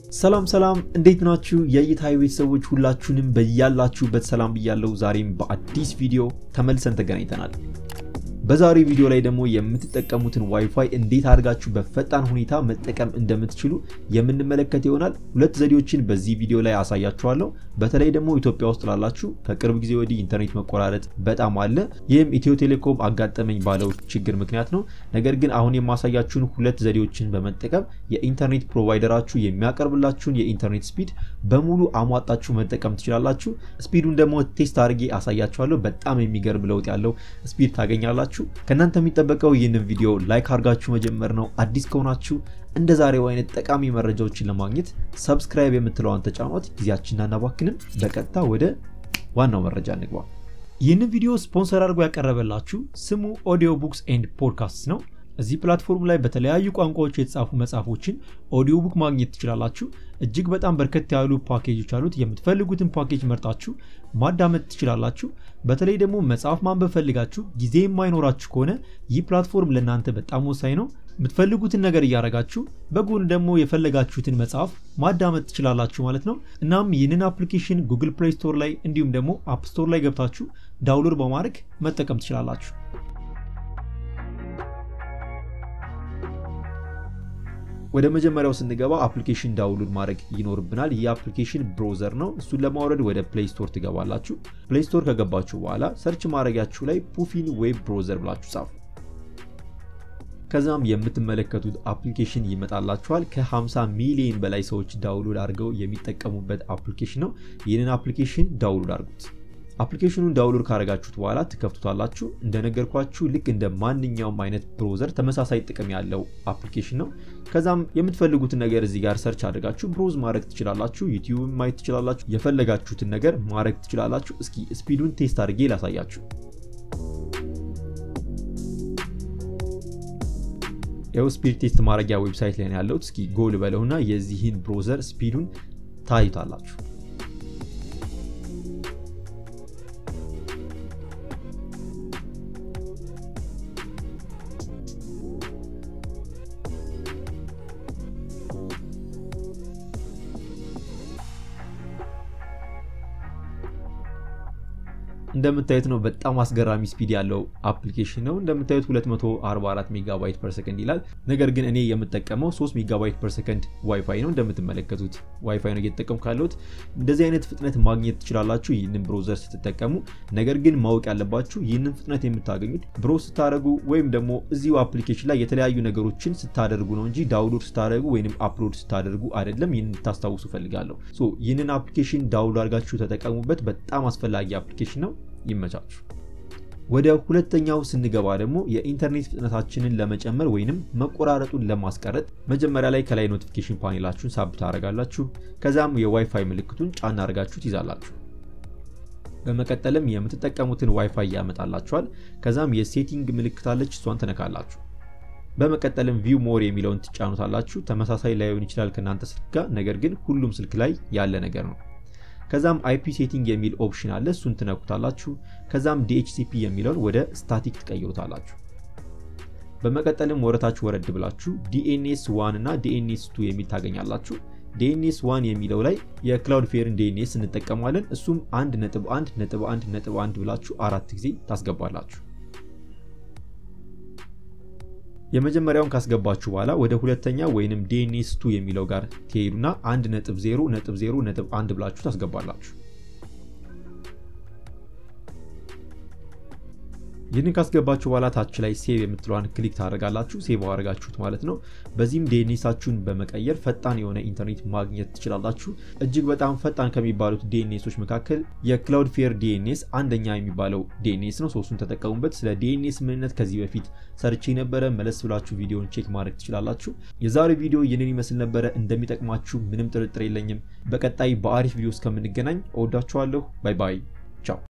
ሰላም እንዴት ናችሁ የይታይ ቤተሰቦች ሁላችሁንም በያላችሁበት ሰላም ብያለሁ ዛሬም በአዲስ ቪዲዮ ተመልሰን ተገናኝተናል በዛሬ ቪዲዮ ላይ ደግሞ የምትጠቀሙትን ዋይፋይ እንዴት አድርጋችሁ በፈጣን ሁኔታ መጠቀም እንደምትችሉ የምንመለከት ይሆናል ሁለት ዘዴዎችን በዚህ ቪዲዮ ላይ አሳያችኋለሁ በተለይ ደግሞ ኢትዮጵያ ውስጥ ላላችሁ ከቅርብ ጊዜ ወዲህ ኢንተርኔት መቆራረጥ በጣም አለ ይህም ኢትዮ ቴሌኮም አጋጠመኝ ባለው ችግር ምክንያት ነው ነገር ግን አሁን የማሳያችሁን ሁለት ዘዴዎችን በመጠቀም የኢንተርኔት ፕሮቫይደራችሁ የሚያቀርብላችሁን የኢንተርኔት ስፒድ በሙሉ አሟጣችሁ መጠቀም ትችላላችሁ ስፒዱን ደግሞ ቴስት አድርጌ አሳያችኋለሁ በጣም የሚገርም ለውጥ ያለው ስፒድ ታገኛላችሁ ከናንተ የሚጠበቀው ይህንን ቪዲዮ ላይክ አድርጋችሁ መጀመር ነው አዲስ ከሆናችሁ እንደ ዛሬው አይነት ጠቃሚ መረጃዎችን ለማግኘት ሰብስክራይብ የምትለዋን ተጫኑት ጊዜያችንን አናባክንም በቀጥታ ወደ ዋናው መረጃ እንግባ ይህንን ቪዲዮ ስፖንሰር አድርጎ ያቀረበላችሁ ስሙ ኦዲዮ ቡክስ ኤንድ ፖድካስትስ ነው እዚህ ፕላትፎርም ላይ በተለያዩ ቋንቋዎች የተጻፉ መጽሐፎችን ኦዲዮ ቡክ ማግኘት ትችላላችሁ እጅግ በጣም በርከት ያሉ ፓኬጆች አሉት የምትፈልጉትን ፓኬጅ መርጣችሁ ማዳመጥ ትችላላችሁ በተለይ ደግሞ መጽሐፍ ማንበብ ፈልጋችሁ ጊዜ የማይኖራችሁ ከሆነ ይህ ፕላትፎርም ለእናንተ በጣም ወሳኝ ነው የምትፈልጉትን ነገር ያያረጋችሁ በጎን ደግሞ የፈለጋችሁትን መጽሐፍ ማዳመጥ ትችላላችሁ ማለት ነው እናም ይህንን አፕሊኬሽን Google Play Store ላይ እንዲሁም ደግሞ App Store ላይ ገብታችሁ ዳውንሎድ በማድረግ መጠቀም ትችላላችሁ ወደ መጀመሪያው ስንገባ አፕሊኬሽን ዳውንሎድ ማድረግ ይኖርብናል ይህ አፕሊኬሽን ብራውዘር ነው እሱን ለማውረድ ወደ Play Store ትገባላችሁ Play Store ከገባችሁ በኋላ ሰርች ማድረጊያችሁ ላይ ፑፊን ዌብ ብራውዘር ብላችሁ ጻፉ ከዛም የምትመለከቱት አፕሊኬሽን ይመጣላችኋል ከ50 ሚሊዮን በላይ ሰዎች ዳውንሎድ አድርገው የሚጠቀሙበት አፕሊኬሽን ነው ይህንን አፕሊኬሽን ዳውንሎድ አድርጉት አፕሊኬሽኑን ዳውንሎድ ካረጋችሁት በኋላ ትከፍቱታላችሁ እንደነገርኳችሁ ልክ እንደ ማንኛውም አይነት ብራውዘር ተመሳሳይ ጥቅም ያለው አፕሊኬሽን ነው ከዛም የምትፈልጉትን ነገር እዚህ ጋር ሰርች አድርጋችሁ ብራውዝ ማድረግ ትችላላችሁ YouTube ማየት ትችላላችሁ የፈለጋችሁትን ነገር ማድረግ ትችላላችሁ እስኪ ስፒዱን ቴስት አድርጌ ላሳያችሁ ያው ስፒድ ቴስት ማድረጊያ ዌብሳይት ላይ ያለው እስኪ ጎል በለውና የዚህን ብራውዘር ስፒዱን ታዩታላችሁ እንደምታዩት ነው በጣም አስገራሚ ስፒድ ያለው አፕሊኬሽን ነው እንደምታዩት 244 ሜጋባይት ፐር ሰከንድ ይላል ነገር ግን እኔ የምጠቀመው 3 ሜጋባይት ፐር ሰከንድ ዋይፋይ ነው እንደምትመለከቱት ዋይፋይ ነው እየተጠቀምኩ ያለሁት እንደዚህ አይነት ፍጥነት ማግኘት ትችላላችሁ ይህንን ብራውዘር ስትጠቀሙ ነገር ግን ማወቅ ያለባችሁ ይህንን ፍጥነት የምታገኙት ብራውዝ ስታደርጉ ወይም ደግሞ እዚሁ አፕሊኬሽን ላይ የተለያዩ ነገሮችን ስታደርጉ ነው እንጂ ዳውንሎድ ስታደርጉ ወይንም አፕሎድ ስታደርጉ አይደለም ይህንን ታስታውሱ ፈልጋለሁ ይህንን አፕሊኬሽን ዳውንሎድ አድርጋችሁ ተጠቀሙበት በጣም አስፈላጊ አፕሊኬሽን ነው ይመቻችሁ ወደ ሁለተኛው ስንገባ ደግሞ የኢንተርኔት ፍጥነታችንን ለመጨመር ወይንም መቆራረጡን ለማስቀረት መጀመሪያ ላይ ከላይ ኖቲፊኬሽን ፓኔላችሁን ሳብ ታረጋላችሁ ከዛም የዋይፋይ ምልክቱን ጫና አድርጋችሁ ትይዛላችሁ በመቀጠልም የምትጠቀሙትን ዋይፋይ ያመጣላችኋል ከዛም የሴቲንግ ምልክት አለች እሷን ተነካላችሁ በመቀጠልም ቪው ሞር የሚለውን ትጫኑታላችሁ ተመሳሳይ ላይሆን ይችላል ከናንተ ስልክ ጋር ነገር ግን ሁሉም ስልክ ላይ ያለ ነገር ነው ከዛም IP ሴቲንግ የሚል ኦፕሽን አለ እሱን ትነኩታላችሁ ከዛም DHCP የሚለውን ወደ ስታቲክ ትቀይሩታላችሁ በመቀጠልም ወረታችሁ ወረድ ብላችሁ DNS1 እና DNS2 የሚል ታገኛላችሁ DNS1 የሚለው ላይ የክላውድፌርን DNS እንጠቀማለን እሱም 1.1.1.1 ብላችሁ 4 ጊዜ ታስገባላችሁ የመጀመሪያውን ካስገባችሁ በኋላ ወደ ሁለተኛ ወይንም DNS2 የሚለው ጋር ትሄዱና 1.0.0.1 ብላችሁ ታስገባላችሁ ይህንን ካስገባችሁ በኋላ ታች ላይ ሴቭ የምትለዋን ክሊክ ታደርጋላችሁ ሴቭ አድርጋችሁት ማለት ነው በዚህም DNSአችሁን በመቀየር ፈጣን የሆነ ኢንተርኔት ማግኘት ትችላላችሁ እጅግ በጣም ፈጣን ከሚባሉት DNSዎች መካከል የክላውድፌር DNS አንደኛ የሚባለው DNS ነው ሶስቱን ተጠቀሙበት ስለ DNS ምንነት ከዚህ በፊት ሰርቼ ነበር መለስ ብላችሁ ቪዲዮን ቼክ ማድረግ ትችላላችሁ የዛሬው ቪዲዮ ይህንን ይመስል ነበር እንደሚጠቅማችሁ ምንም ጥርጥር የለኝም በቀጣይ በአሪፍ ቪዲዮ እስከምንገናኝ እወዳችኋለሁ ባይ ባይ ቻው